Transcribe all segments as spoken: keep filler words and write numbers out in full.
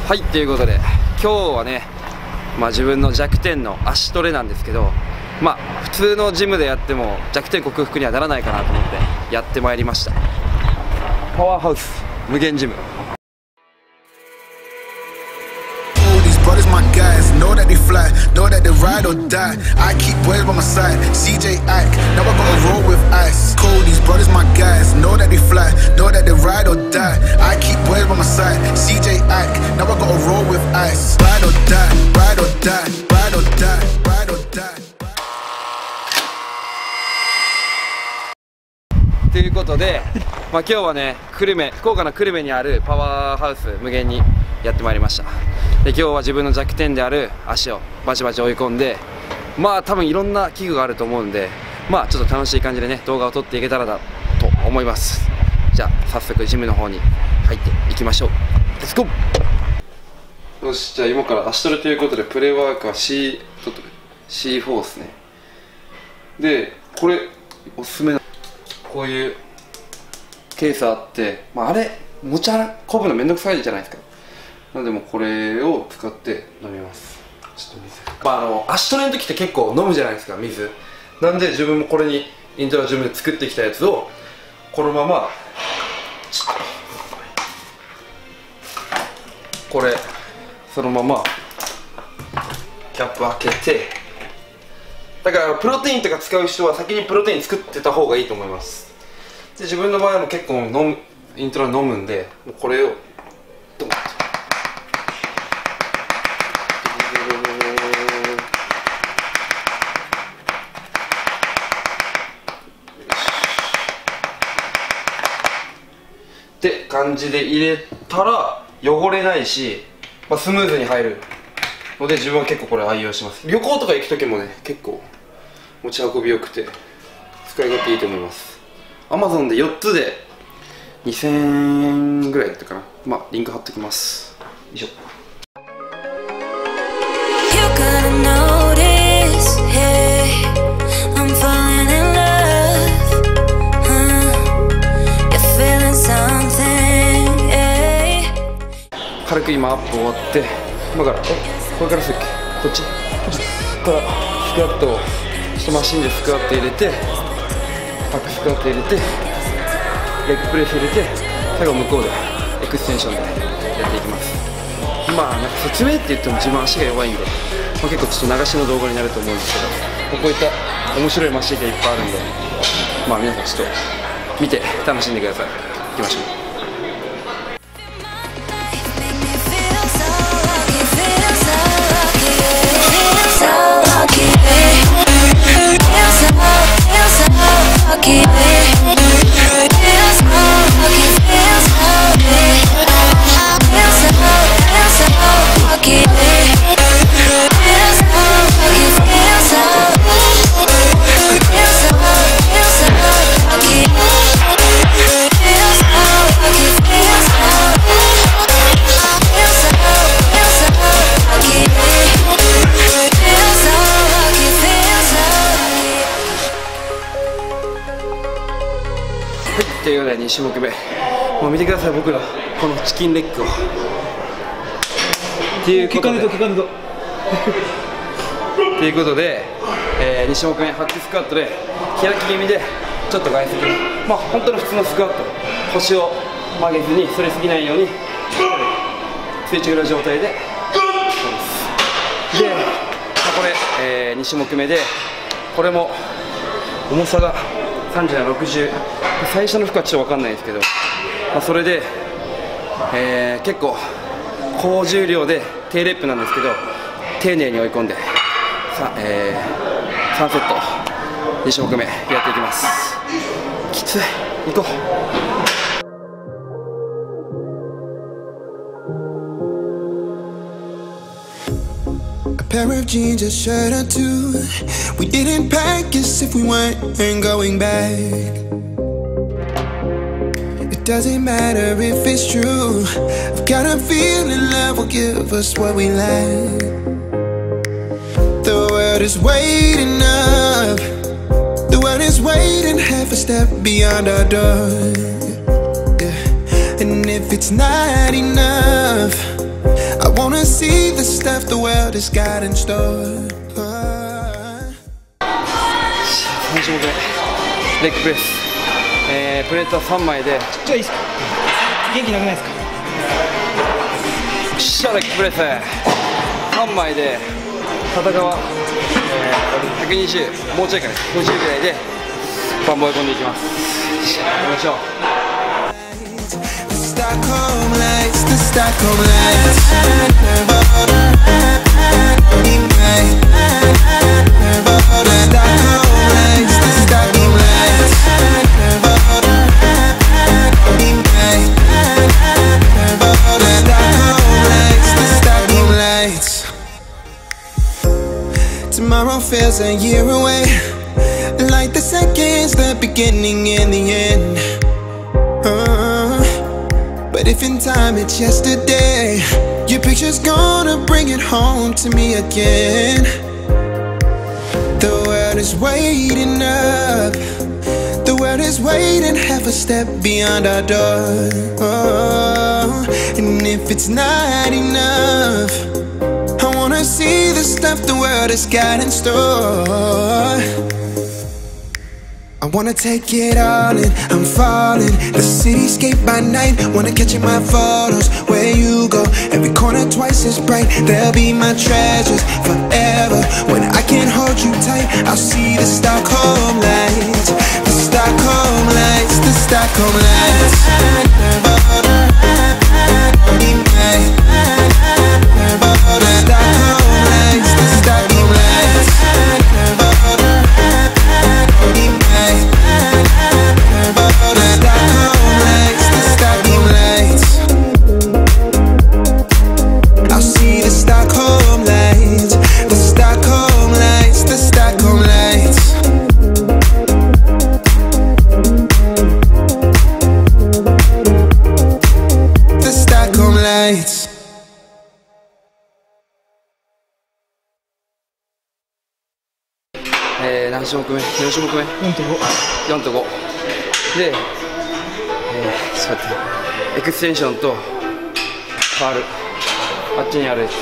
はい、ということで今日はね、まあ、自分の弱点の足トレなんですけど、まあ普通のジムでやっても弱点克服にはならないかなと思ってやってまいりました。パワーハウス無限ジム。 Brothers, my guys, know that they fly, know that they ride or die. I keep boys by my side, C J Ike, now I gotta roll with ice. Cody's brothers, my guys, know that they fly, know that they ride or die. I keep boys by my side, C J Ike, now I gotta roll with ice. Ride or die, ride or die, ride or die, ride or die. ということで、まあ、今日はね、久留米、福岡の久留米にあるパワーハウス無限にやってまいりました。で、今日は自分の弱点である足をバチバチ追い込んで、まあ多分いろんな器具があると思うんで、まあちょっと楽しい感じでね、動画を撮っていけたらだと思います。じゃあ早速ジムの方に入っていきましょう。レッツゴー。よし、じゃあ今から足トレということで、プレーワークは C ちょっと シーフォー ですね。で、これおすすめな、こういうケースあって、まあ、あれ持ち運ぶのめんどくさいじゃないですか。なのでもうこれを使って飲みます。ちょっと水、まあ、あの足トレの時って結構飲むじゃないですか、水。なんで自分もこれにイントラ自分で作ってきたやつをこのままちょっとこれそのままキャップ開けて、だからプロテインとか使う人は先にプロテイン作ってた方がいいと思います。で、自分の場合はも結構飲むイントラ飲むんで、これをドンとって感じで入れたら汚れないし、まあ、スムーズに入るので自分は結構これ愛用します。旅行とか行く時もね、結構持ち運びよくて使い勝手いいと思います。 アマゾン でよっつでにせんえんぐらいだったかな。まあリンク貼っときます。よいしょ。軽く今アップ終わって、今からえこれからすっけこっちこっちからスクワットをちょっとマシンでスクワット入れて、バックスクワット入れて、レッグプレス入れて、最後向こうでエクステンションでやっていきます。まあなんか説明って言っても自分足が弱いんで、まあ、結構ちょっと流しの動画になると思うんですけど、こういった面白いマシンがいっぱいあるんで、まあ皆さんちょっと見て楽しんでください。行きましょう。ということでに種目め、もう見てください、僕のこのチキンレッグを。っていうことで、ということで、えー、に種目目ハックスクワットで開き気味でちょっと外側、まあ本当の普通のスクワット、腰を曲げずに反りすぎないように垂直な状態でで、まあ、これ、えー、に種目目で、これも重さがさんじゅうなな、ろくじゅう、最初の負荷はちょっと分かんないですけど、まあ、それで、えー、結構高重量で低レップなんですけど、丁寧に追い込んでさ、えー、さんセットに種目目やっていきます。きつい、行こう。 Pair of jeans, a shirt or two. We didn't pack as if we weren't going back. It doesn't matter if it's true. I've got a feeling love will give us what we lack. The world is waiting up. The world is waiting half a step beyond our door. Yeah. And if it's not enough, the stuff the world has got in store. さん種目目レッグプレス、えー、プレートはさんまいでちょっといいですか、元気なくないですか。 シャレッグプレスさんまいで片側、えー、ひゃくにじゅう、もうちょいかね、ごじゅうぐらいでバンボイ込んでいきます。行きましょう。 Stockholm lights, the Stockholm lights. Tomorrow feels a year away, like the seconds, the beginning and the end. Uh, but if in time it's yesterday, your picture's gonna bring it home to me again. The world is waiting up, the world is waiting half a step beyond our door. Oh, and if it's not enough, I wanna see the stuff the world has got in store. I wanna take it all in, I'm falling. The cityscape by night, wanna catch in my photos. Where you go, every corner twice as bright. They'll be my treasures forever. When I can't hold you tight, I'll see the Stockholm lights. The Stockholm lights, the Stockholm lights. えー、何種目目 ?よん 種目目よんとご。 よんとごで、えー、ちょっと待って、エクステンションとカール、あっちにあるやつ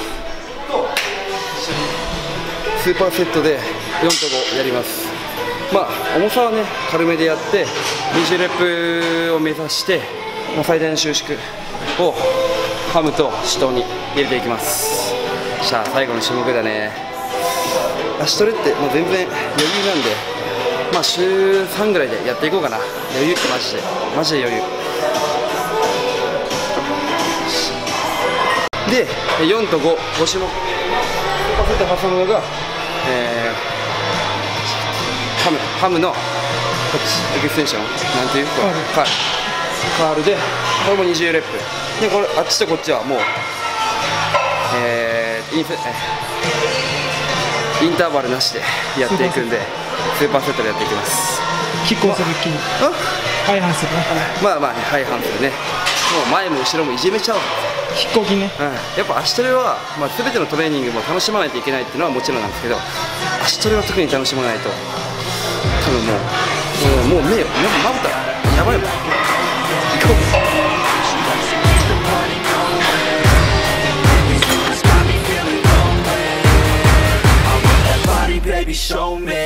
スーパーセットでよんとごやります。まあ重さはね軽めでやってにじゅうレップを目指して、まあ、最大の収縮をハムと手刀に入れていきます。じゃあ最後の種目だね。足トレってもう全然余裕なんで、まあ週さんぐらいでやっていこうかな。余裕、マジでマジで余裕で、よんとご、ご種目パセット挟むのが、えー、ハムハムのこっちエクステンションなんていうかカールカールで、これもにじゅうレップで、これあっちとこっちはもう、えー、インフェインターバルなしでやっていくんで、スーパーセットでやっていきます。 キックをする気に相反するね。 まあまあ相反するね。もう前も後ろもいじめちゃおう。 キック筋ね、 うん、やっぱ足トレは、まあ、全てのトレーニングも楽しまないといけないっていうのはもちろんなんですけど、足トレは特に楽しまないと多分もうもうもう目をまぶたやばいもん。行こう。 Baby, show me.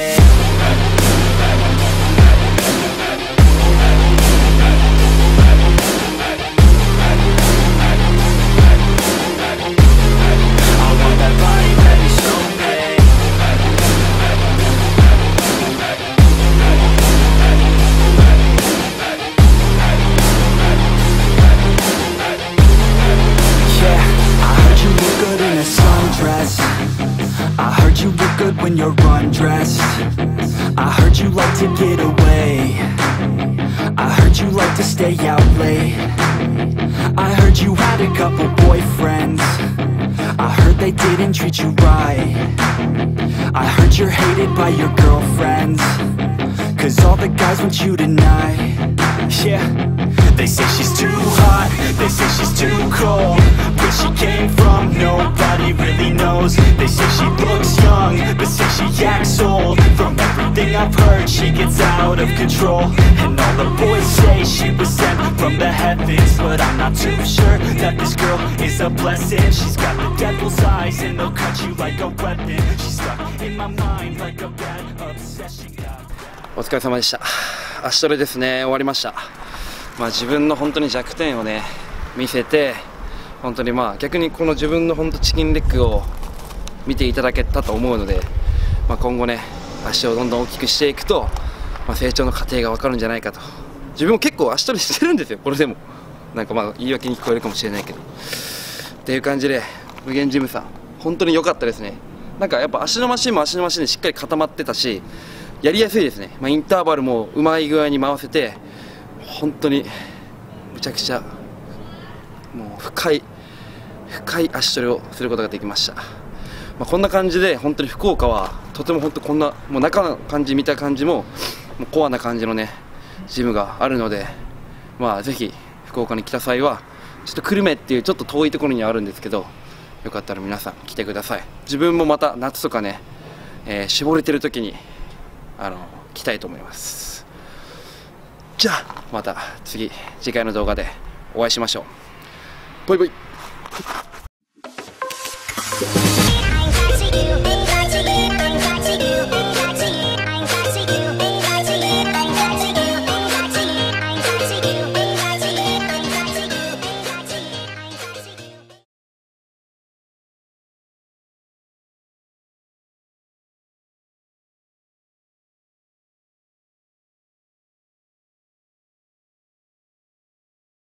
When you're undressed, I heard you like to get away. I heard you like to stay out late. I heard you had a couple boyfriends. I heard they didn't treat you right. I heard you're hated by your girlfriends, 'cause all the guys want you tonight. Yeah, they say she's too hot, they say she's too cold. Where she came from, nobody really knows. They say she looks young, but say she acts old. From everything everything I've heard, she gets out of control. And all the boys say she was sent from the heavens, but I'm not too sure that this girl is a blessing. She's got the devil's eyes and they'll cut you like a weapon. She's stuck in my mind like a bad obsession. お疲れ様でした。足トレですね、終わりました。まあ自分の本当に弱点をね見せて、本当にまあ逆にこの自分の本当チキンレッグを見ていただけたと思うので、まあ、今後ね足をどんどん大きくしていくと、まあ、成長の過程が分かるんじゃないかと。自分も結構足トレしてるんですよ、これでも。なんかまあ言い訳に聞こえるかもしれないけどっていう感じで、無限ジムさん本当に良かったですね。なんかやっぱ足のマシンも足のマシンでしっかり固まってたし、やりやすいですね。まあ、インターバルもうまい具合に回せて、本当にむちゃくちゃもう深い深い足トレをすることができました。まあ、こんな感じで本当に福岡はとても本当こんなもう中の感じ見た感じももうコアな感じのねジムがあるので、まあぜひ福岡に来た際はちょっと久留米っていうちょっと遠いところにあるんですけど、よかったら皆さん来てください。自分もまた夏とかね、えー、絞れてる時にあの来たいと思います。じゃあまた次次回の動画でお会いしましょう。バイバイ。